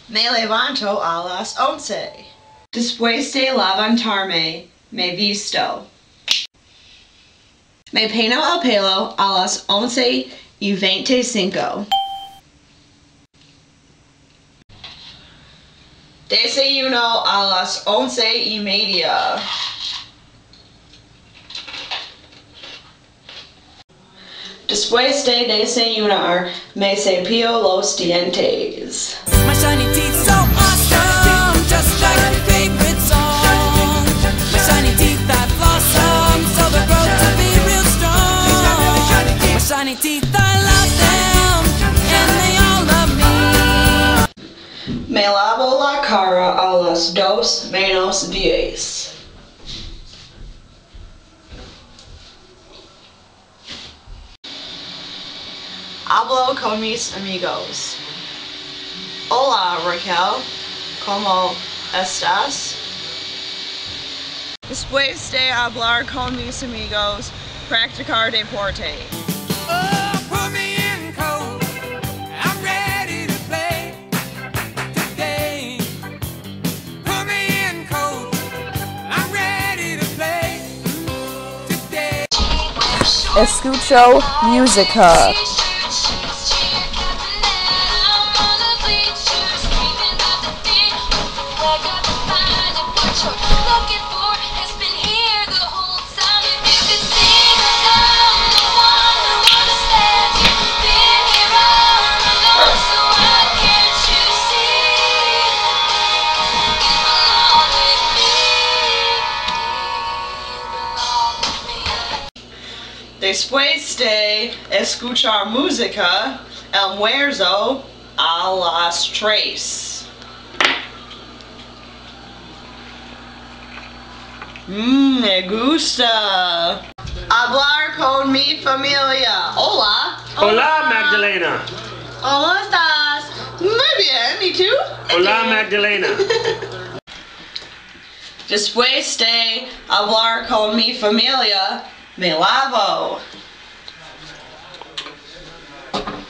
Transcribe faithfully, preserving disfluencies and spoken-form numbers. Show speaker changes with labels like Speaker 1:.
Speaker 1: Me levanto a las once. Después de levantarme, me visto. Me peino el pelo a las once y veinticinco. Desayuno a las once y media. Después de desayunar, me cepillo los dientes.
Speaker 2: My shiny teeth so awesome, just like a favorite song. My shiny teeth that blossom, so they grow to be real strong. My shiny teeth, I love them, and they all love me.
Speaker 1: Me lavo la cara a las dos menos diez. Hablo con mis amigos. Hola Raquel, ¿cómo estás? Después de hablar con mis amigos, practicar deporte.
Speaker 2: Oh, put me in cold, I'm ready to play today. Put me in cold, I'm ready to play today.
Speaker 3: Escucho música.
Speaker 1: Después de escuchar música, almuerzo a las tres. Mmm, me gusta. Hablar con mi familia. Hola.
Speaker 4: Hola, Magdalena.
Speaker 1: ¿Cómo estás? Muy bien, ¿y tú?
Speaker 4: Hola, Magdalena.
Speaker 1: Después de hablar con mi familia, me lavo.